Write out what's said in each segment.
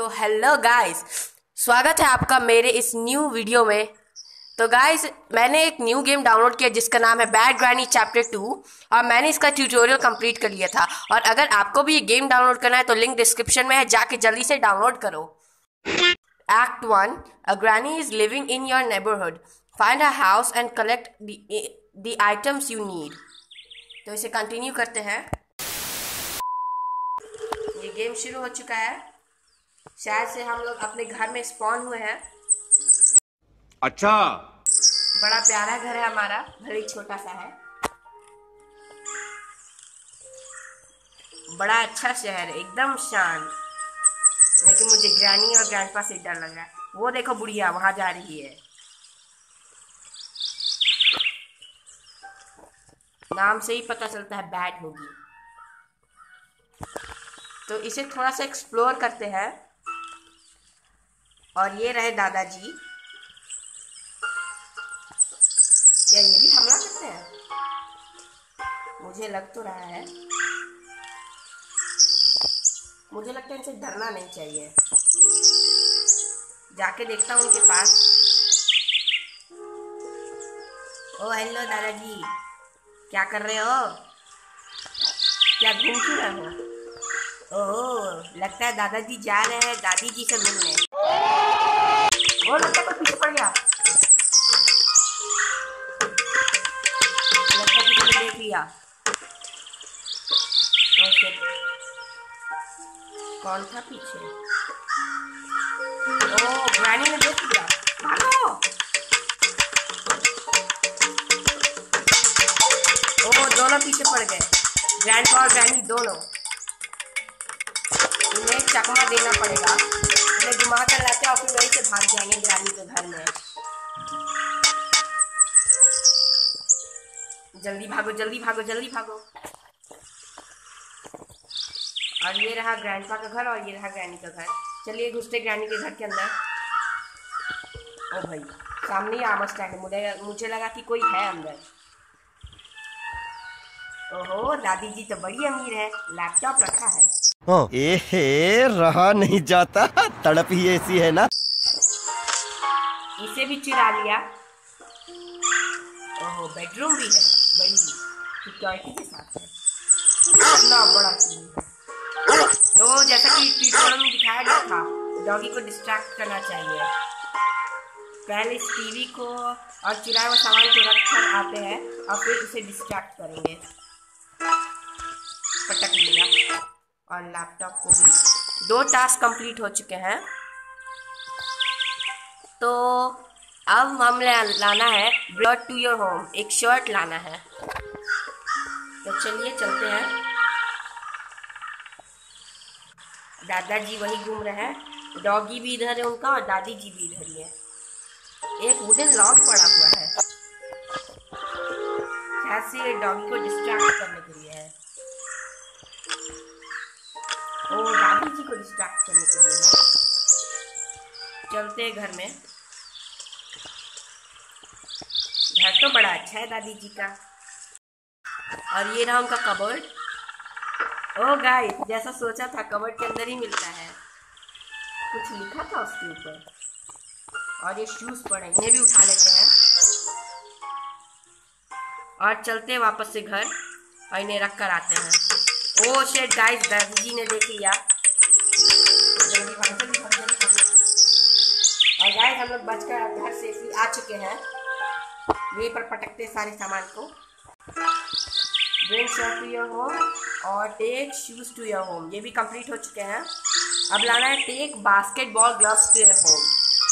तो hello guys, स्वागत है आपका मेरे इस न्यू वीडियो में। तो गाइस, मैंने एक न्यू गेम डाउनलोड किया जिसका नाम है बैड ग्रैनी चैप्टर 2 और मैंने इसका ट्यूटोरियल कंप्लीट कर लिया था। और अगर आपको भी ये गेम डाउनलोड करना है तो लिंक डिस्क्रिप्शन में है, जाके जल्दी से डाउनलोड करो। Act 1, a granny is living in your neighborhood. Find a house and collect the items you need. तो इसे कंटिन्यू करते हैं। ये गेम शुरू हो चुका है। शायद से हम लोग अपने घर में स्पॉन हुए हैं। अच्छा, बड़ा प्यारा घर है हमारा, भले ही छोटा सा है। बड़ा अच्छा शहर है, एकदम शांत। लेकिन मुझे ग्रैनी और ग्रैंडपा से डर लग रहा है। वो देखो बुढ़िया वहां जा रही है। नाम से ही पता चलता है बैड होगी। तो इसे थोड़ा सा एक्सप्लोर करते हैं। और ये रहे दादाजी। क्या ये भी हमला करते हैं? मुझे लग तो रहा है। मुझे लगता है इनसे डरना नहीं चाहिए। जाके देखता हूँ उनके पास। ओ हेलो दादाजी, क्या कर रहे हो? क्या घूम क्यों रहे हो? ओह, लगता है दादाजी जा रहे हैं दादी जी से मिलने। ओ, लगता है कोई पीछे पड़ गया। लगता है किसी ने देख लिया। ओके, कौन था पीछे? ओह, ग्रैनी ने देख लिया। भागो! ओह, दोनों पीछे पड़ गए, ग्रैंडपा और ग्रैनी दोनों। इन्हें चकमा देना पड़ेगा। इन्हें घुमा कर लाते और फिर वहीं से भाग जाएंगे ग्रैनी के घर में। जल्दी भागो, जल्दी भागो, जल्दी भागो। और ये रहा ग्रैंडपा का घर और ये रहा ग्रैनी का घर। चलिए घुसते ग्रैनी के घर के अंदर। ओ भाई, सामने ही आमस स्टैंड है। मुझे लगा कि कोई है अंदर। ओहो, दादी जी तो बड़ी अमीर है, लैपटॉप रखा है। रहा नहीं जाता, तड़प ही ऐसी है ना। इसे भी चुरा लिया। ओहो, बेडरूम भी है, बड़ी सिक्योरिटी के साथ है। इतना बड़ा टीवी। तो जैसा कि ट्यूटोरियल में दिखाया गया था, डॉगी को डिस्ट्रैक्ट करना चाहिए। पहले इस टीवी को और चुराए हुए सामान को रख कर आते हैं और फिर इसे डिस्ट्रैक्ट करेंगे। पटक दिया। और लैपटॉप को भी 2 टास्क कंप्लीट हो चुके हैं। तो अब हमें लाना है ब्रॉड टू योर होम, एक शर्ट लाना है। तो चलिए चलते हैं। दादाजी वही घूम रहे हैं, डॉगी भी इधर है उनका और दादी जी भी इधर ही है। एक वुडन लॉग पड़ा हुआ है, शायद से डॉगी को डिस्ट्रैक्ट करने के लिए है। ओ, दादी जी को डिस्ट्रैक्ट करने के लिए है। चलते हैं घर में। घर तो बड़ा अच्छा है दादी जी का। और ये रहा उनका कबर्ड। ओ गाइस, जैसा सोचा था कबर्ड के अंदर ही मिलता है। कुछ लिखा था उसके ऊपर। और ये शूज पड़े, इन्हें भी उठा लेते हैं और चलते हैं वापस से घर और इन्हें रख कर आते हैं। ओ शिट गाइस, दादी जी ने देख लिया। और गाइस, हम लोग बचकर घर से आ चुके हैं। यहीं पर पटकते सारे सामान को। Bring shirt to your home और take shoes to your home, ये भी कंप्लीट हो चुके हैं। अब लाना है take basketball gloves to your home.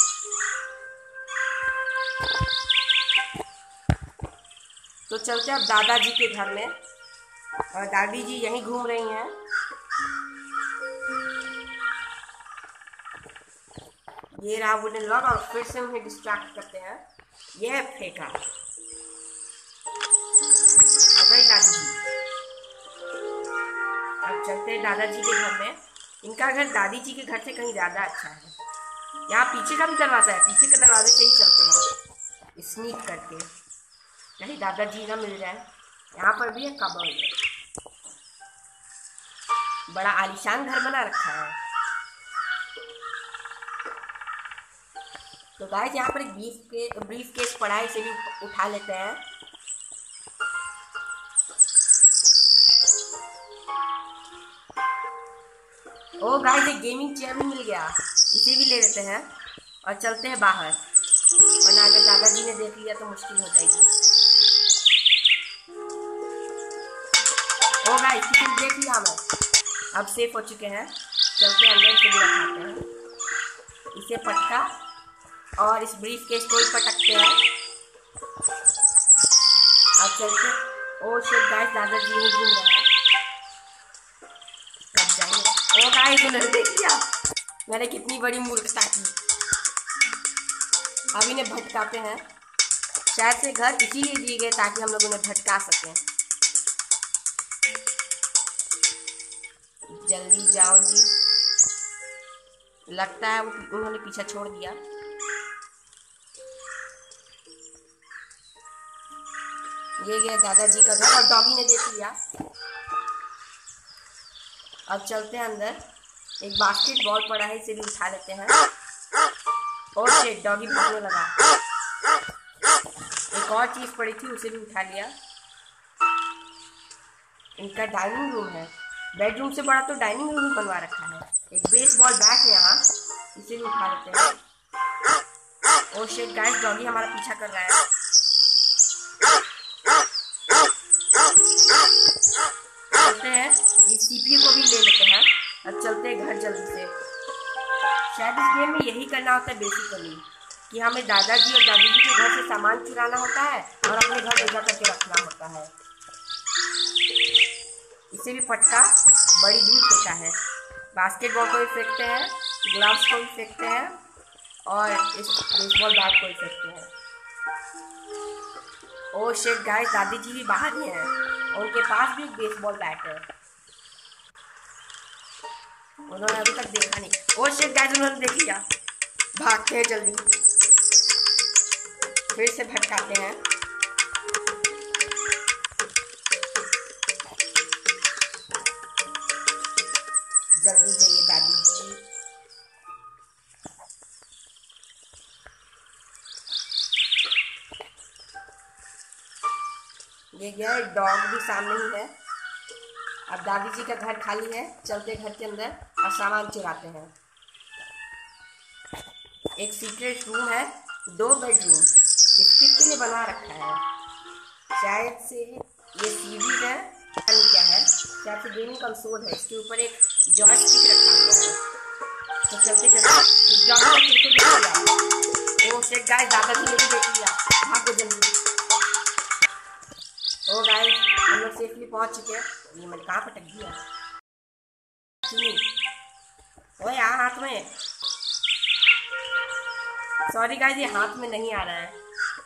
तो चलते हैं अब दादाजी के घर में। और दादी जी यहीं घूम रही हैं। ये रहा वुडन लॉग और फिर से उन्हें डिस्ट्रैक्ट करते हैं। ये फेंका। दादी जी, अब चलते हैं दादाजी के घर में। इनका घर दादी जी के घर से कहीं ज्यादा अच्छा है। यहाँ पीछे का भी दरवाजा है, पीछे के दरवाजे से ही चलते हैं स्नीक करके, कहीं दादाजी ना मिल जाए। यहाँ पर भी है कबर्ड। बड़ा आलीशान घर बना रखा है। तो गाइस यहाँ पर एक ब्रीफ केस पड़ा है, इसे भी उठा लेते हैं। ओ गाइस एक गेमिंग चेयर भी मिल गया, इसे भी ले लेते हैं और चलते हैं बाहर, वरना अगर दादाजी ने देख लिया तो मुश्किल हो जाएगी। ओ गाइस किसी ने देख लिया हमें, अब सेफ हो चुके हैं। चलते हैं अंदर से भी रखाते हैं इसे पटका, और इस ब्रीफ केस को भी पटकते हैं। अब चलते, ओ शिट गाइस दादाजी नहीं घूम रहा है, कब जाएंगे। ओ गाइस उन्होंने देख लिया, मैंने कितनी बड़ी मूर्खता की। अब इन्हें भटकाते हैं, शायद से घर इसीलिए दिए गए ताकि हम लोग उन्हें भटका सकें। जल्दी जाओ जी, लगता है उन्होंने पीछा छोड़ दिया। ये गया दादाजी का घर और डॉगी ने देख लिया। अब चलते हैं अंदर, एक बास्केटबॉल पड़ा है, इसे भी उठा लेते हैं। और शिट डॉगी भागने लगा। एक और चीज पड़ी थी, उसे भी उठा लिया। इनका डाइनिंग रूम है, बेडरूम से बड़ा तो डाइनिंग रूम ही बनवा रखा है। एक बेसबॉल बैट है यहाँ, इसे भी उठा लेते हैं। ओ शिट गाइस डॉगी हमारा पीछा कर रहा है। चलते हैं, ये सीपीयू को भी ले लेते हैं। अब चलते हैं घर जल्दी से। शायद इस गेम में यही करना होता है बेसिकली, कि हमें दादाजी और दादी जी के घर से सामान चुराना होता है और अपने घर ले जा करके रखना होता है। इसे भी फटका बड़ी दूर फेंका है। बास्केटबॉल को भी फेंकते हैं, ग्लव्स को भी फेंकते हैं और इस बेसबॉल बैट को भी फेंकते हैं। ओ शिट गाइस दादी जी भी बाहर ही हैं और उनके पास भी एक बेसबॉल बैट है, उन्होंने अभी तक देखा नहीं। ओ शिट गाइस उन्होंने देख लिया, भागते हैं जल्दी, फिर से भटकाते हैं। जल्दी जाइए दादी जी। ये गया, डॉग भी सामने ही है। अब दादी जी का घर खाली है, चलते घर के अंदर और सामान चुराते हैं। एक सीक्रेट रूम है, 2 बेडरूम किसके लिए बना रखा है। शायद से ये सीढ़ी है, क्या है, शायद से गेमिंग कंसोल है, इसके ऊपर एक जॉयस्टिक रखा हुआ है। तो चलते ओ शिट गाइस दादाजी ने भी देख लिया, भागो जल्दी। ओ गाइस हम लोग सेफली पहुंच चुके हैं। ये मैंने कहाँ पटक दिया, ओए यहाँ हाथ में, सॉरी गाइस ये हाथ में नहीं आ रहा है,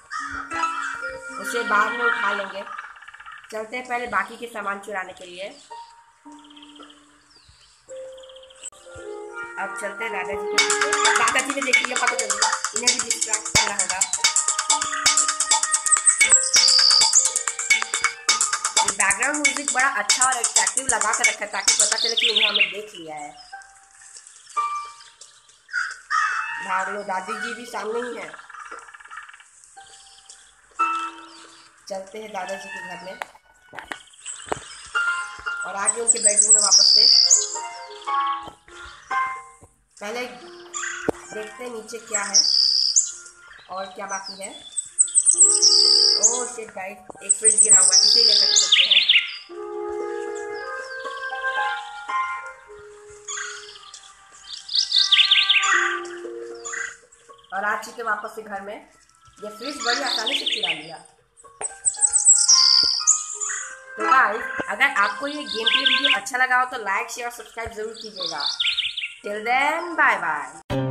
उसे बाद में उठा लेंगे। चलते हैं पहले बाकी के सामान चुराने के लिए। अब चलते हैं दादाजी के पीछे। दादाजी ने देख लिया, पता चल गया, इन्हें भी डिस्ट्रैक्ट करना होगा। बैकग्राउंड म्यूजिक बड़ा अच्छा और अट्रैक्टिव लगा कर रखा है ताकि पता चले कि उन्होंने देख लिया है। भाग लो, दादी जी भी सामने ही है। चलते हैं दादाजी के घर में और आगे उनके बेडरूम में वापस से। पहले देखते हैं नीचे क्या है और क्या बाकी है। ओह शिट गाइस एक फ्रिज गिरा हुआ है, इसे लेकर चलते हैं। और आ चुके वापस से घर में। ये फ्रिज बड़ी आसानी से चुरा लिया। तो गाइस अगर आपको ये गेम प्ले वीडियो अच्छा लगा हो तो लाइक शेयर सब्सक्राइब जरूर कीजिएगा। Till then bye bye.